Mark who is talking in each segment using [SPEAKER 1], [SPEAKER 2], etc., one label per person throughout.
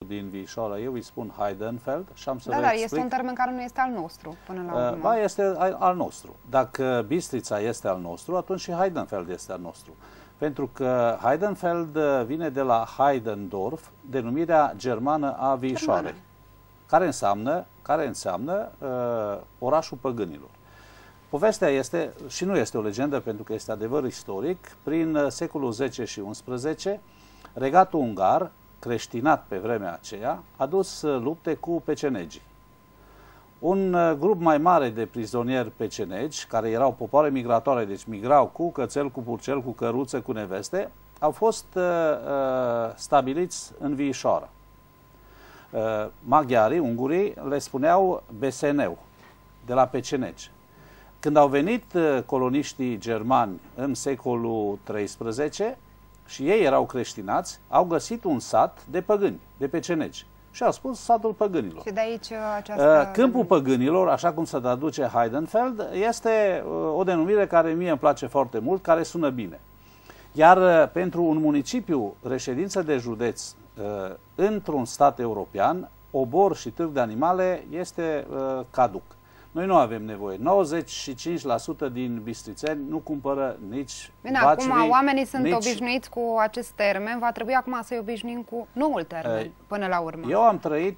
[SPEAKER 1] din Viișoara, eu îi spun Heidenfeld și am să vă
[SPEAKER 2] dar
[SPEAKER 1] explic.
[SPEAKER 2] este un termen care nu este al nostru până la urmă.
[SPEAKER 1] Ba, este al nostru. Dacă Bistrița este al nostru, atunci și Heidenfeld este al nostru. Pentru că Heidenfeld vine de la Heidendorf, denumirea germană a Viișoarei, care înseamnă orașul păgânilor. Povestea este, și nu este o legendă pentru că este adevăr istoric, prin secolul 10 și 11, regatul ungar, creștinat pe vremea aceea, a dus lupte cu pecenegii. Un grup mai mare de prizonieri pecenegi, care erau popoare migratoare, deci migrau cu cățel, cu purcel, cu căruță, cu neveste, au fost stabiliți în Viișoara. Maghiarii, ungurii, le spuneau beseneu, de la pecenegi. Când au venit coloniștii germani în secolul XIII și ei erau creștinați, au găsit un sat de păgâni, de pecenegi. Și au spus satul păgânilor.
[SPEAKER 2] Și de aici această...
[SPEAKER 1] Câmpul păgânilor, așa cum se traduce Heidenfeld, este o denumire care mie îmi place foarte mult, care sună bine. Iar pentru un municipiu, reședință de județ, într-un stat european, obor și târg de animale este caduc. Noi nu avem nevoie. 95% din bistrițeni nu cumpără nici
[SPEAKER 2] bine,
[SPEAKER 1] vacii,
[SPEAKER 2] acum oamenii sunt obișnuiți cu acest termen, va trebui acum să-i obișnuim cu noul termen, până la urmă.
[SPEAKER 1] Eu am trăit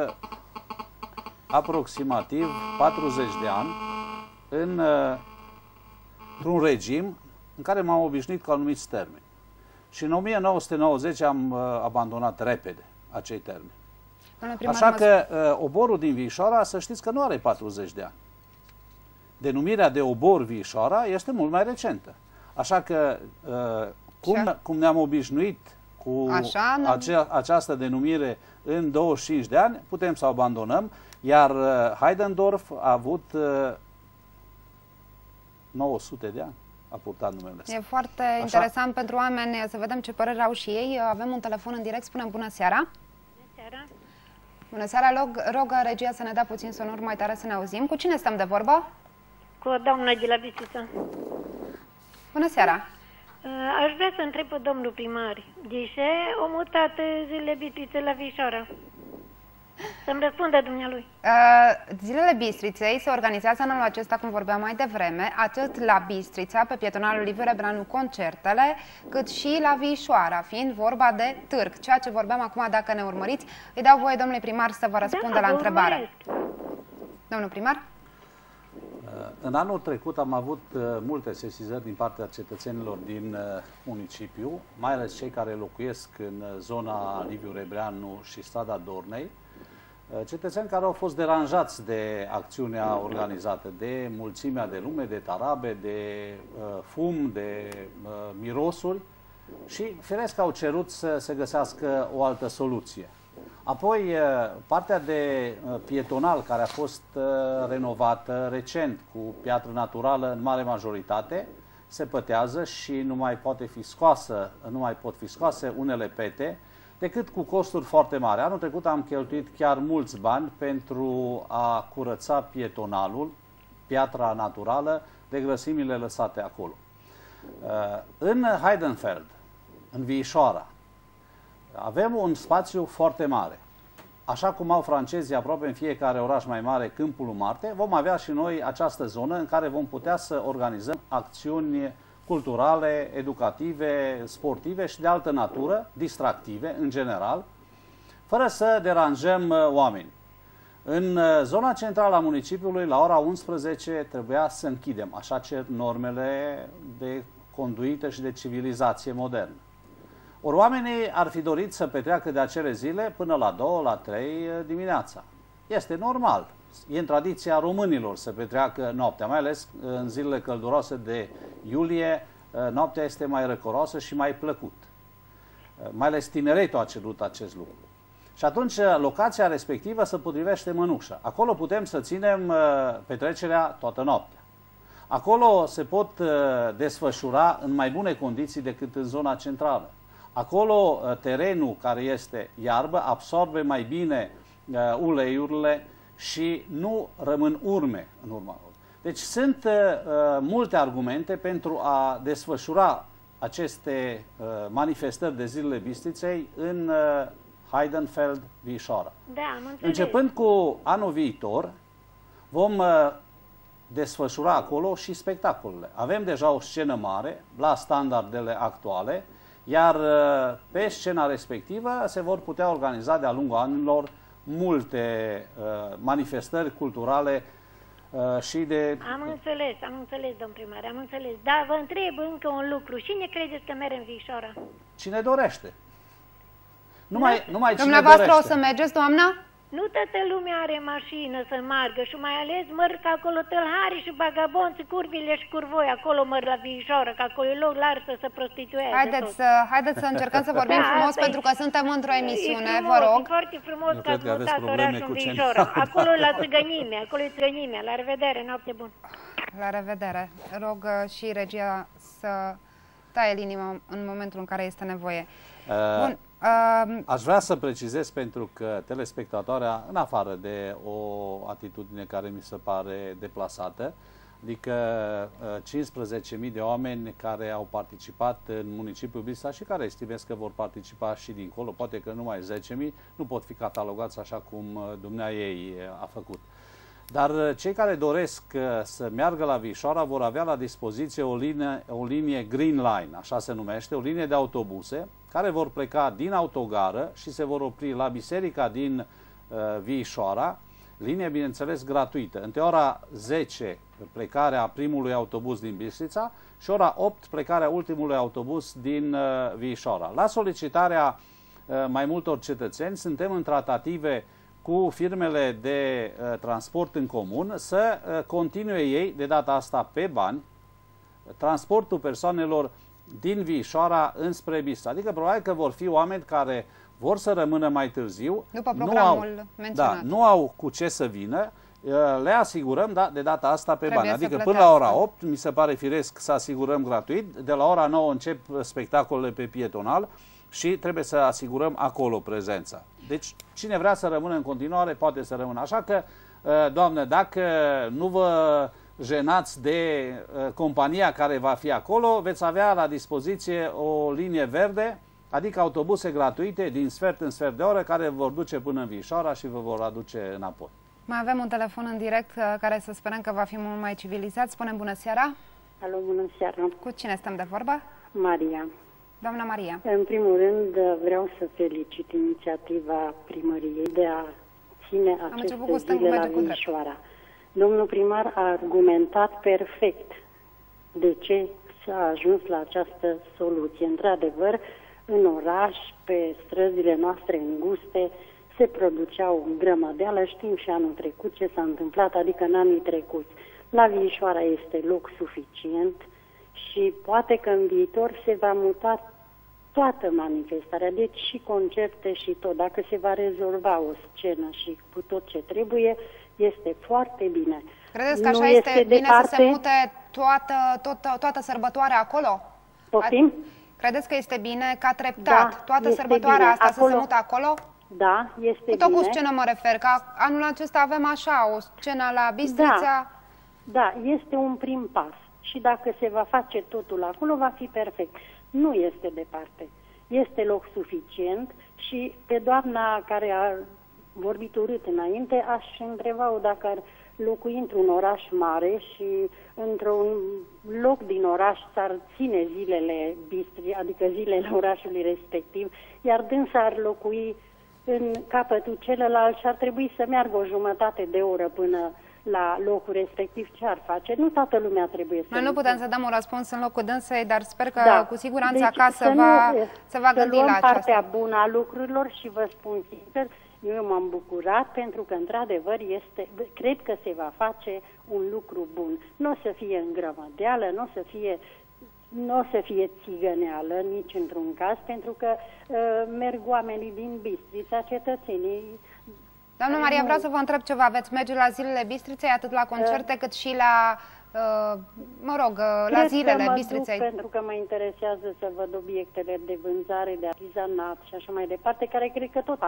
[SPEAKER 1] aproximativ 40 de ani într-un regim în care m-am obișnuit cu anumiți termeni. Și în 1990 am abandonat repede acei termeni. Așa că oborul din Viișoara, să știți că nu are 40 de ani. Denumirea de obor Viișoara este mult mai recentă. Așa că cum ne-am obișnuit cu această denumire în 25 de ani, putem să o abandonăm, iar Heidendorf a avut 900 de ani. A purtat numele ăsta.
[SPEAKER 2] E foarte interesant pentru oameni să vedem ce păreri au și ei. Avem un telefon în direct, spunem bună seara.
[SPEAKER 3] Bună seara.
[SPEAKER 2] Bună seara, rog regia să ne dea puțin sonor mai tare să ne auzim. Cu cine stăm de vorbă?
[SPEAKER 3] Cu o doamnă de la Bistrița.
[SPEAKER 2] Bună seara.
[SPEAKER 3] Aș vrea să întreb pe domnul primar, de ce o mutat zilele Bistriței la Viișoara? Să-mi răspundă dumnealui.
[SPEAKER 2] Zilele Bistriței se organizează anul acesta, cum vorbeam mai devreme, atât la Bistrița, pe pietonalul Liviu Rebreanu, concertele, cât și la Viișoara, fiind vorba de târg. Ceea ce vorbeam acum, dacă ne urmăriți, îi dau voie, domnule primar, să vă răspundă la întrebare. Domnul primar?
[SPEAKER 1] În anul trecut am avut multe sesizări din partea cetățenilor din municipiu, mai ales cei care locuiesc în zona Liviu Rebreanu și strada Dornei, cetățeni care au fost deranjați de acțiunea organizată, de mulțimea de lume, de tarabe, de fum, de mirosuri și firesc au cerut să se găsească o altă soluție. Apoi, partea de pietonal care a fost renovată recent cu piatră naturală în mare majoritate, se pătează și nu mai pot fi scoase unele pete, decât cu costuri foarte mari. Anul trecut am cheltuit chiar mulți bani pentru a curăța pietonalul, piatra naturală, de grăsimile lăsate acolo. În Heidenfeld, în Viișoara, avem un spațiu foarte mare. Așa cum au francezii aproape în fiecare oraș mai mare Câmpul Marte, vom avea și noi această zonă în care vom putea să organizăm acțiuni culturale, educative, sportive și de altă natură, distractive în general, fără să deranjăm oameni. În zona centrală a municipiului, la ora 11, trebuia să închidem. Așa cer normele de conduită și de civilizație modernă. Ori oamenii ar fi dorit să petreacă de acele zile până la 2, la 3 dimineața. Este normal. E în tradiția românilor să petreacă noaptea, mai ales în zilele călduroase de iulie, noaptea este mai răcoroasă și mai plăcut. Mai ales tineretul a cerut acest lucru. Și atunci locația respectivă se potrivește Mănușa. Acolo putem să ținem petrecerea toată noaptea. Acolo se pot desfășura în mai bune condiții decât în zona centrală. Acolo terenul care este iarbă absorbe mai bine uleiurile și nu rămân urme în urma lor. Deci sunt multe argumente pentru a desfășura aceste manifestări de zilele Bistriței în Heidenfeld, Vișoara.
[SPEAKER 3] Da, am înțeles.
[SPEAKER 1] Începând cu anul viitor, vom desfășura acolo și spectacolele. Avem deja o scenă mare, la standardele actuale, iar pe scena respectivă se vor putea organiza de-a lungul anilor multe manifestări culturale și de...
[SPEAKER 3] Am înțeles, domn primar, am înțeles. Dar vă întreb încă un lucru. Cine credeți că merge în Vișoara?
[SPEAKER 1] Cine dorește. Numai cine
[SPEAKER 2] Dumneavoastră
[SPEAKER 1] dorește.
[SPEAKER 2] o să mergeți, doamna?
[SPEAKER 3] Nu toată lumea are mașină să meargă și mai ales merg acolo tâlhari și bagabonți, curvile și curvoi. Acolo merg la Vișoara, că acolo e loc lar să se prostitueze.
[SPEAKER 2] Haideți să încercăm să vorbim frumos, pentru că suntem într-o emisiune, vă rog.
[SPEAKER 3] E foarte frumos că ați mutat orașul în Vișoara. Acolo la țigănime, acolo e țigănime. La revedere, noapte bună.
[SPEAKER 2] La revedere. Rog și regia să taie inima în momentul în care este nevoie. Bun.
[SPEAKER 1] Aș vrea să precizez, pentru că telespectatoarea, în afară de o atitudine care mi se pare deplasată, adică 15.000 de oameni care au participat în municipiul Bistrița și care estimez că vor participa și dincolo, poate că numai 10.000, nu pot fi catalogați așa cum dumneaei a făcut. Dar cei care doresc să meargă la Vișoara vor avea la dispoziție o linie Green Line, așa se numește, o linie de autobuse, care vor pleca din autogară și se vor opri la biserica din Vișoara, linie, bineînțeles, gratuită. Între ora 10 plecarea primului autobuz din Bistrița și ora 8 plecarea ultimului autobuz din Vișoara. La solicitarea mai multor cetățeni, suntem în tratative cu firmele de transport în comun să continue ei, de data asta pe bani, transportul persoanelor din Vișoara înspre Bistrița. Adică probabil că vor fi oameni care vor să rămână mai târziu,
[SPEAKER 2] după programul menționat.
[SPEAKER 1] Nu au cu ce să vină, le asigurăm, da, de data asta pe bani. Adică
[SPEAKER 2] plătească.
[SPEAKER 1] până la ora 8, mi se pare firesc să asigurăm gratuit, de la ora 9 încep spectacolele pe pietonal și trebuie să asigurăm acolo prezența. Deci cine vrea să rămână în continuare poate să rămână. Așa că, doamnă, dacă nu vă jenați de compania care va fi acolo, veți avea la dispoziție o linie verde, adică autobuse gratuite din sfert în sfert de oră, care vor duce până în Vișoara și vă vor aduce înapoi.
[SPEAKER 2] Mai avem un telefon în direct care să sperăm că va fi mult mai civilizat. Spunem bună seara.
[SPEAKER 4] Alo, bună seara.
[SPEAKER 2] Cu cine stăm de vorbă?
[SPEAKER 4] Maria.
[SPEAKER 2] Doamna Maria.
[SPEAKER 4] În primul rând vreau să felicit inițiativa primăriei de a ține aceste zile la Vișoara. Domnul primar a argumentat perfect de ce s-a ajuns la această soluție. Într-adevăr, în oraș, pe străzile noastre înguste, se produceau grămădeală. Știm și anul trecut ce s-a întâmplat, adică în anii trecuți. La Vișoara este loc suficient și poate că în viitor se va muta toată manifestarea, deci și concerte și tot. Dacă se va rezolva o scenă și cu tot ce trebuie, este foarte bine.
[SPEAKER 2] Credeți că așa este bine departe să se mute toată sărbătoarea acolo?
[SPEAKER 4] Poftim?
[SPEAKER 2] Credeți că este bine ca treptat toată sărbătoarea asta acolo, să se mute acolo?
[SPEAKER 4] Da, este bine.
[SPEAKER 2] Tot cu scenă mă refer, că anul acesta avem așa, o scenă la Bistrița.
[SPEAKER 4] Da, este un prim pas. Și dacă se va face totul acolo, va fi perfect. Nu este departe. Este loc suficient și pe doamna care a vorbit urât înainte, aș întreba-o dacă ar locui într-un oraș mare și într-un loc din oraș s-ar ține zilele Bistri, adică zilele orașului respectiv, iar dânsa ar locui în capătul celălalt și ar trebui să meargă o jumătate de oră până la locul respectiv. Ce ar face? Nu toată lumea trebuie să...
[SPEAKER 2] Noi nu putem să dăm un răspuns în locul dânsei, dar sper că cu siguranță
[SPEAKER 4] deci,
[SPEAKER 2] acasă se va gândi la aceasta.
[SPEAKER 4] Partea bună a lucrurilor și vă spun sincer, eu m-am bucurat pentru că într-adevăr cred că se va face un lucru bun. Nu o să fie îngrămădeală, nu o să fie țigăneală nici într-un caz, pentru că merg oamenii din Bistrița, cetățenii.
[SPEAKER 2] Doamna Maria, vreau să vă întreb ceva. Veți merge la zilele Bistriței, atât la concerte, cât și la, la zilele Bistriței?
[SPEAKER 4] Pentru că mă interesează să văd obiectele de vânzare, de artizanat și așa mai departe, care cred că tot